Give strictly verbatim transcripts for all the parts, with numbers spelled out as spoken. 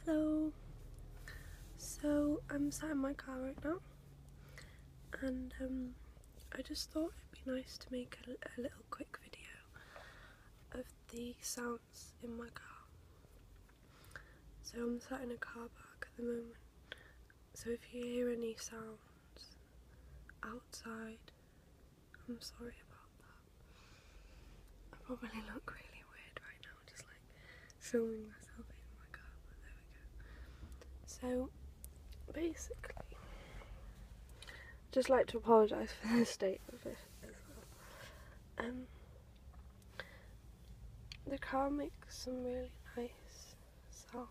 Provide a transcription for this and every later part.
Hello. So I'm sat in my car right now, and um, I just thought it'd be nice to make a, a little quick video of the sounds in my car. So I'm sat in a car park at the moment, so if you hear any sounds outside, I'm sorry about that. I probably look really weird right now, just like filming myself in my car, but there we go. So basically, I'd just like to apologise for the state of it as well. Um, the car makes some really nice sounds,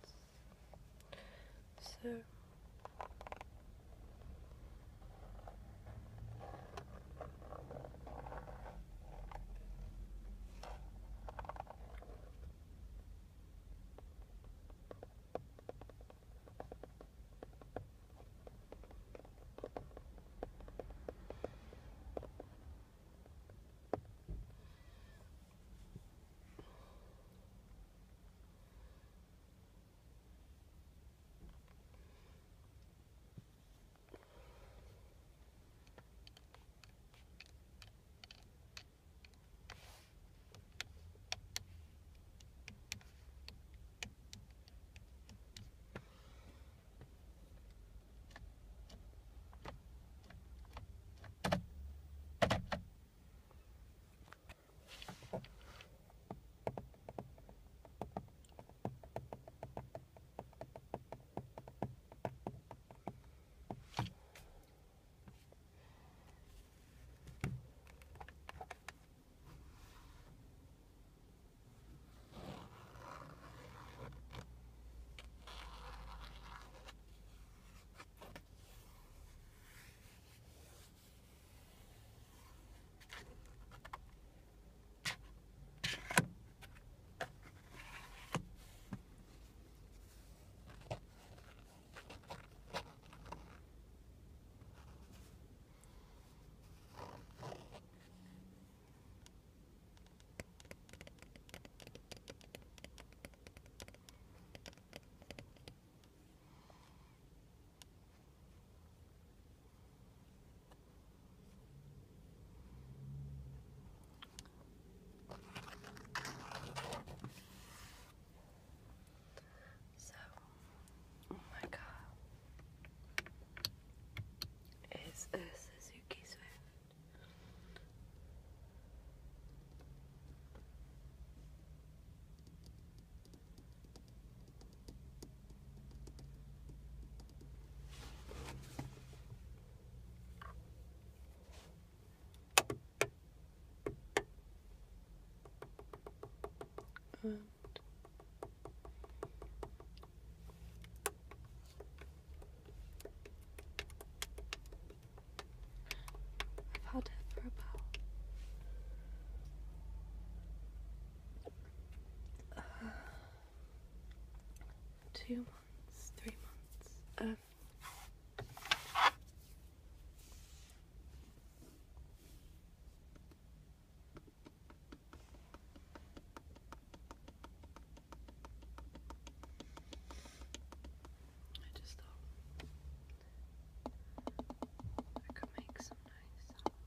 so a Suzuki Swift. And I've had it for about uh, two months, three months. Um, I just thought I could make some nice sounds.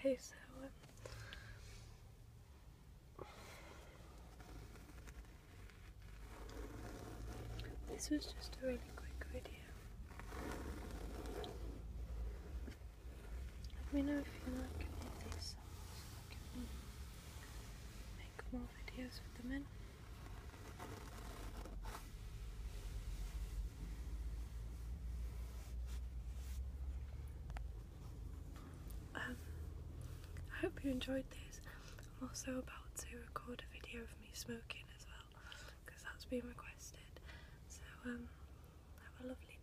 Okay, so um, this was just a really quick video. Let me know if you like any of these songs. I can make more videos with them in. Um, I hope you enjoyed these. I'm also about to record a video of me smoking as well, because that's been requested. So um, have a lovely